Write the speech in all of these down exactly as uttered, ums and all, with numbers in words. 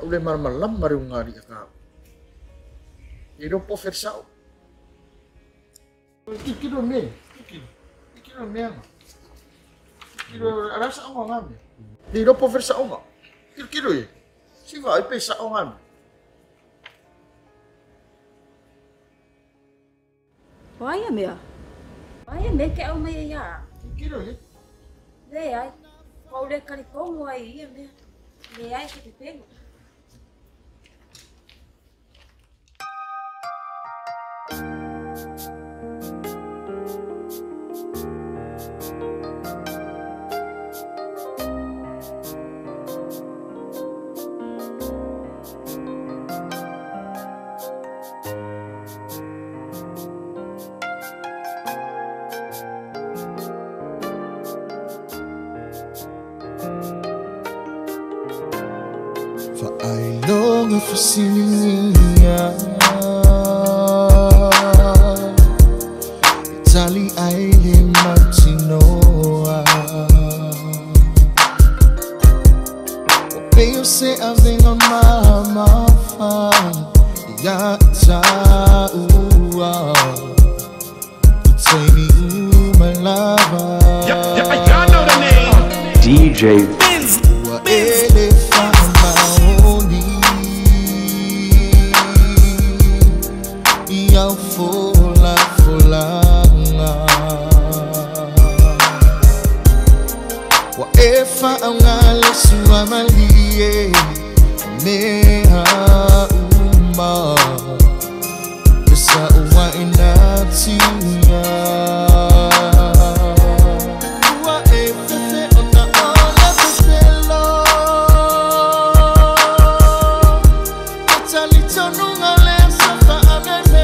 ule marmalam mariung ngari ka. Iro po fersao. Kikiro me, kikiro, kikiro me ano. Kikiro arasa ang ngami. Iro po fersao nga. Kikiro eh. Siga ay pesa ang ngami. Waya me ah. Waya me ke au me ya. Kikiro eh. Le ai. Kau le kali kongo ai ia me. Le ai ke te pego. For I long for seeing you. Italy Island Martinoa. Ope say having a mama ya taua. Say me ooh my lover. Yep, yep, y'all know the name. DjMins. Yang fula fulanga wa efa angale suwa malie meha uma bisa uwa inatia wa efa fe ona ona pepelo atalito nungale safa ameme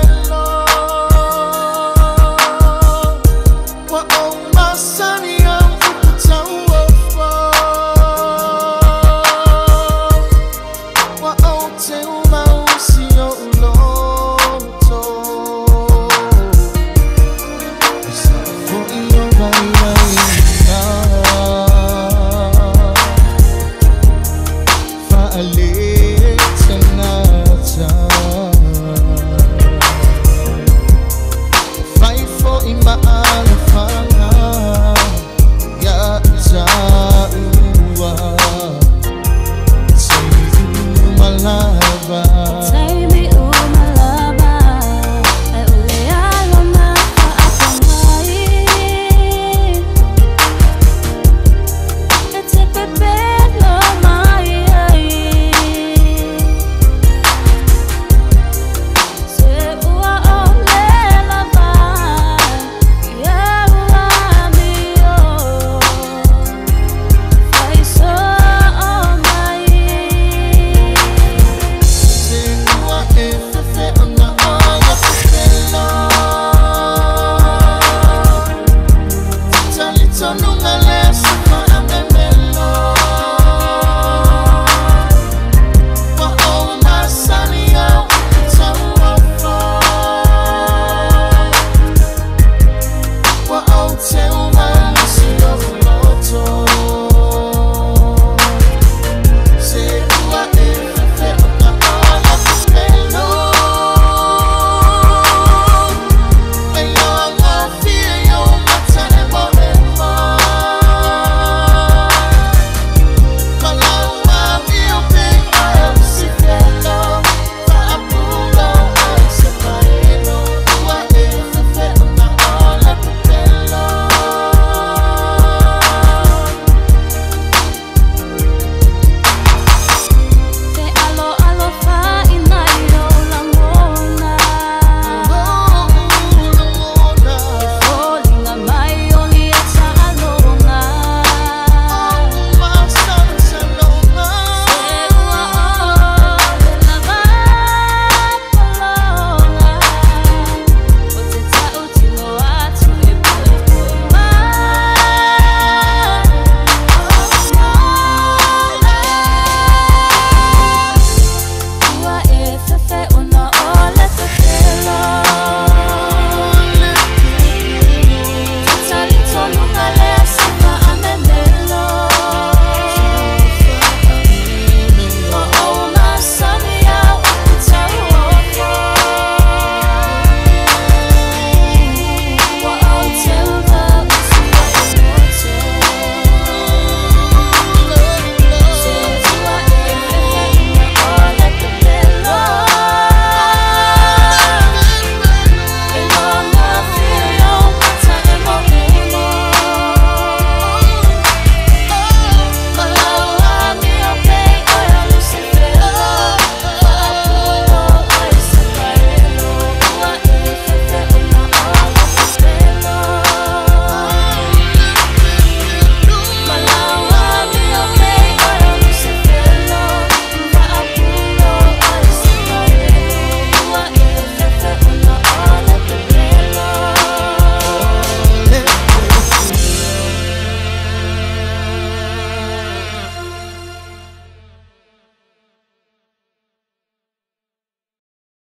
I'll